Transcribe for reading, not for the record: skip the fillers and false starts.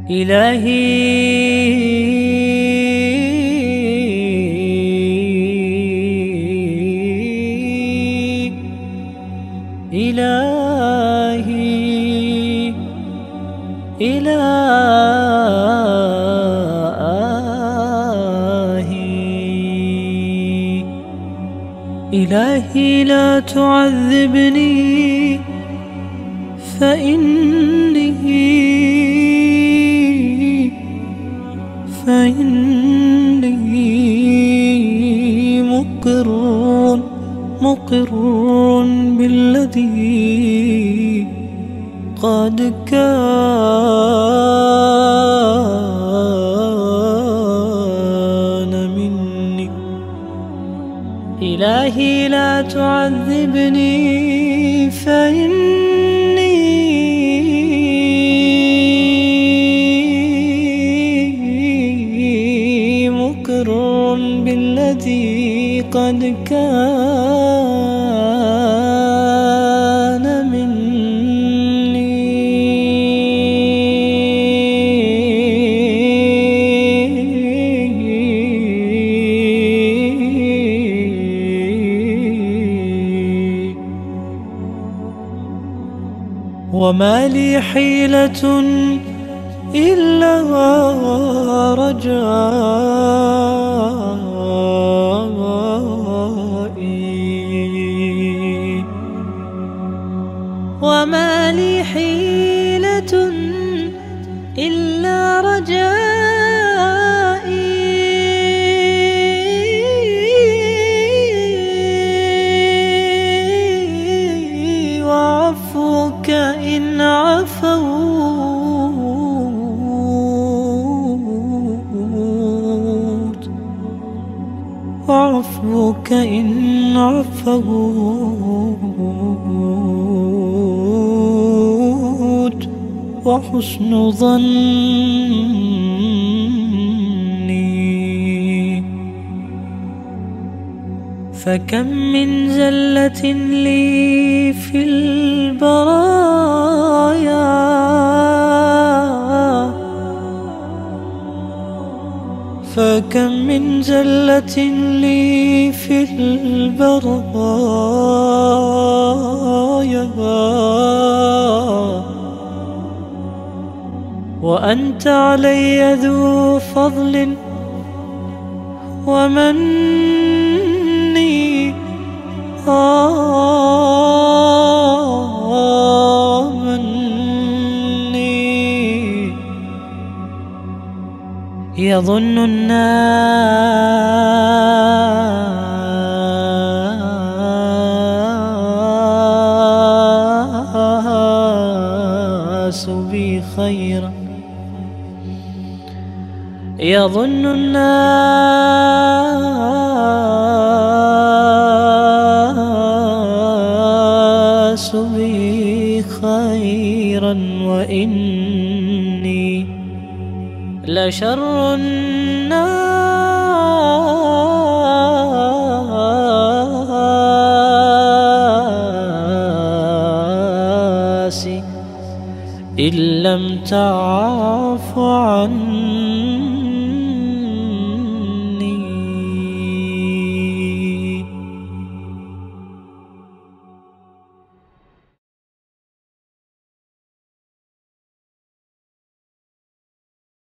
إلهي إلهي إلهي إلهي لا تعذبني فإني مقر بالذي قد كان مني. إلهي لا تعذبني فإني مقر بالذي قد كان مني. وما لي حيلة إلا رجائي. وما لي حيلة إلا رجائي. وعفوك إن عفوت. وعفوك إن عفوت. وحسن ظني. فكم من زلة لي في البرايا فكم من زلة لي في البرايا وأنت علي ذو فضل ومني. مني يظن الناس بي خيرا. يظن الناس بي خيرا وإني لشر الناس إن لم تعلم